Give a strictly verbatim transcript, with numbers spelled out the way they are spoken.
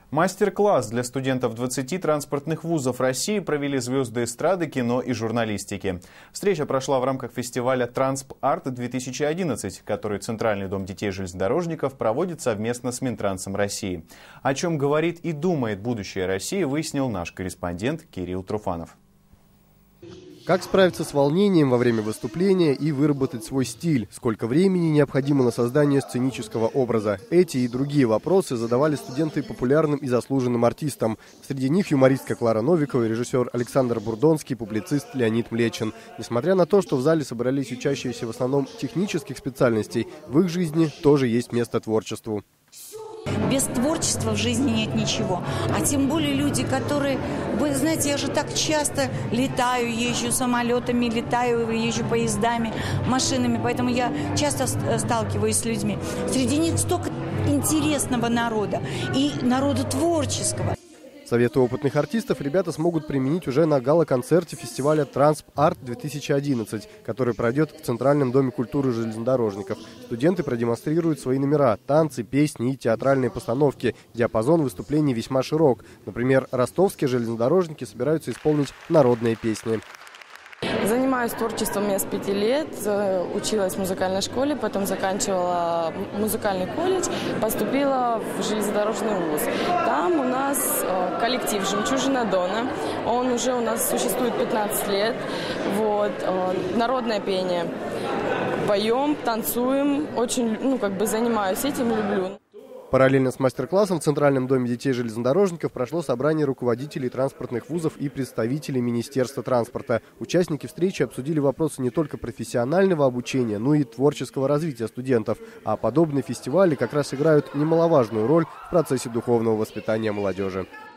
Мастер-класс для студентов двадцати транспортных вузов России провели звезды эстрады, кино и журналистики. Встреча прошла в рамках фестиваля «Трансп-Арт-две тысячи одиннадцать», который Центральный дом детей-железнодорожников проводит совместно с Минтрансом России. О чем говорит и думает будущее России, выяснил наш корреспондент Кирилл Труфанов. Как справиться с волнением во время выступления и выработать свой стиль? Сколько времени необходимо на создание сценического образа? Эти и другие вопросы задавали студенты популярным и заслуженным артистам. Среди них юмористка Клара Новикова, режиссер Александр Бурдонский, публицист Леонид Млечин. Несмотря на то, что в зале собрались учащиеся в основном технических специальностей, в их жизни тоже есть место творчеству. Без творчества в жизни нет ничего. А тем более люди, которые... Вы знаете, я же так часто летаю, езжу самолетами, летаю, езжу поездами, машинами. Поэтому я часто сталкиваюсь с людьми. Среди них столько интересного народа и народа творческого. Советы опытных артистов ребята смогут применить уже на гала-концерте фестиваля «Трансп-Арт-две тысячи одиннадцать», который пройдет в Центральном доме культуры железнодорожников. Студенты продемонстрируют свои номера, танцы, песни и театральные постановки. Диапазон выступлений весьма широк. Например, ростовские железнодорожники собираются исполнить народные песни. Занимаюсь творчеством я с пяти лет, училась в музыкальной школе, потом заканчивала музыкальный колледж, поступила в железнодорожный вуз. Там у нас коллектив «Жемчужина Дона», он уже у нас существует пятнадцать лет, вот, народное пение. Поем, танцуем, очень, ну, как бы занимаюсь этим, люблю. Параллельно с мастер-классом в Центральном доме детей-железнодорожников прошло собрание руководителей транспортных вузов и представителей Министерства транспорта. Участники встречи обсудили вопросы не только профессионального обучения, но и творческого развития студентов. А подобные фестивали как раз играют немаловажную роль в процессе духовного воспитания молодежи.